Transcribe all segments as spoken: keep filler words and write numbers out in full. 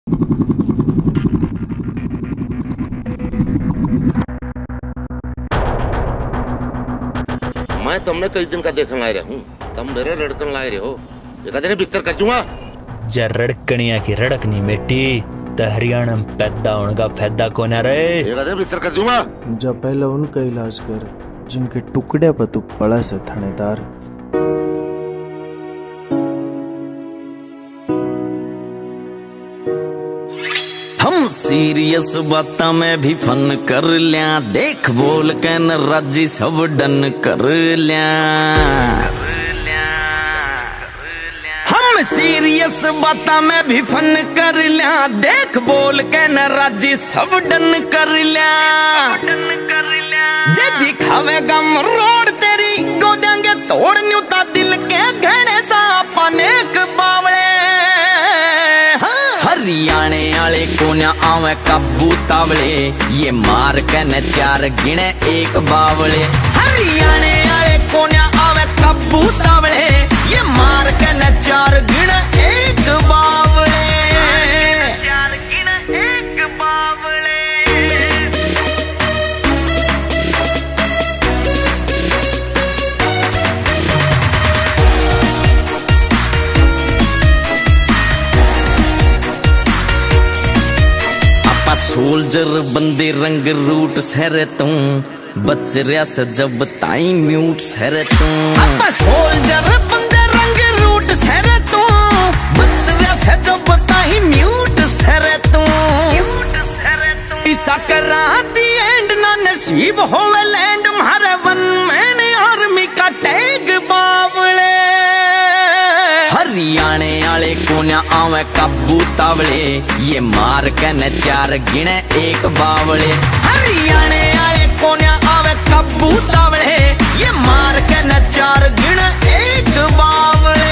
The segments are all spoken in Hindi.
मैं तुमने कई दिन का देखने लाए रहा हूँ, तुम मेरे रड़कन लाए रहे हो। ये कहते बिस्तर कर दूंगा। जा रड़कनिया की रड़कनी मिट्टी हरियाणा में पैदा होने का फायदा कौन है रे? ये कहते बिस्तर कर दूंगा। जब पहले उनका इलाज कर जिनके टुकड़े पर तू पड़ा से थानेदार। हम सीरियस बाता में भी फन कर लिया, देख बोल के न राजी सब डन कर लिया। हम सीरियस बाता में भी फन कर लिया, देख बोल के न राजी सब डन कर लिया। जे दिखावेगा मरोड़ तेरी को देंगे तोड़ न्यूता दिल के घड़े सा पनेक बावले। हरियाणे आले कोन्या आवे काबू तावले, ये मार के न चार गिने एक बावले। हरियाणे आले कोन्या आवे काबू तावले, ये मार के न चार गिने एक बावले। चार गिने एक बावले। सोल्जर बंदे रंग रूट सहरे तू, बच रहा से जब ताई म्यूट सहरे तू। अपा सोल्जर बंदे रंग रूट सहरे तू, बच रहा से जब ताई म्यूट सहरे तू। इसा करा दी एंड ना नसीब होवे लैंड, मारे वन मैन आर्मी का टैग बावले। हरियाणे आले कोन्या आवे काबू तावले, ये मार के न चार गिने एक बावले। हरियाणे आले कोन्या आवे काबू तावले, ये मार के न चार गिने एक बावले।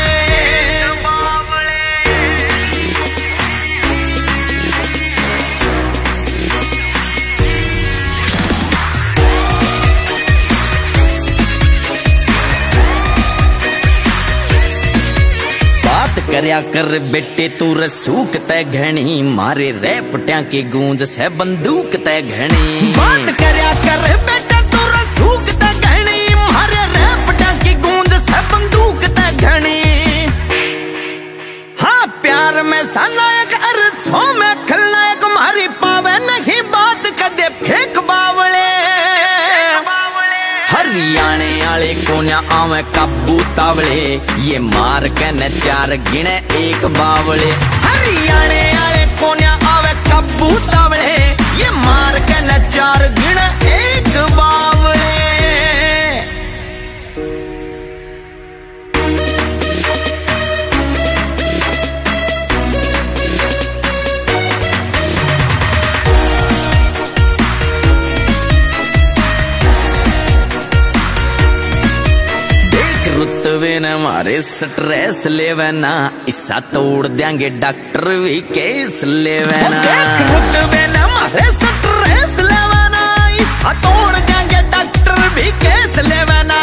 करया कर बेटे तू रसूख तय घनी, मारे रैपट्या की गूंज से बंदूक तय घनी। बात करया कर बेटे तू रसूख तय घनी, मारे रैपट्या की गूंज से बंदूक तय घनी। हाँ प्यार में सनायक अर्छों में खलनायक, मारी पावे नहीं बात कदे फेंक बावले। हरियाणे आले कोन्या आवे काबू तावले, ये मार के न चार गिने एक बावले। हरियाणे आले कोन्या आवे काबू तावले, ये मार के न चार गिने एक बावले। रुतवे न मारे स्ट्रेस लेवे ना, इसा तोड़ देंगे डॉक्टर भी केस लेवे ना। रुतवे न मारे स्ट्रेस लेवे ना, इसा तोड़ देंगे डॉक्टर भी केस लेवे ना।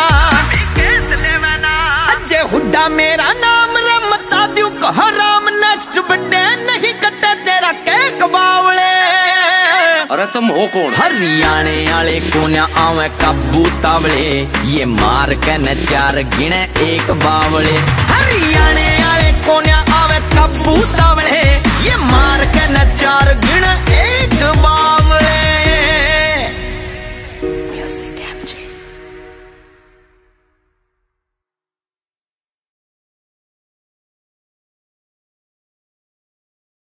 अजय हुड्डा मेरा नाम रे, मचा दियो कह राम, नेक्स्ट बर्थडे नहीं कटे तेरा केक बावले। अरे तुम हो कौन? हरियाणे आले कोन्या आवे काबू तावले, ये मार के न चार गिने एक बावले। हरियाणे आले कोन्या आवे काबू तावले, ये मार के न चार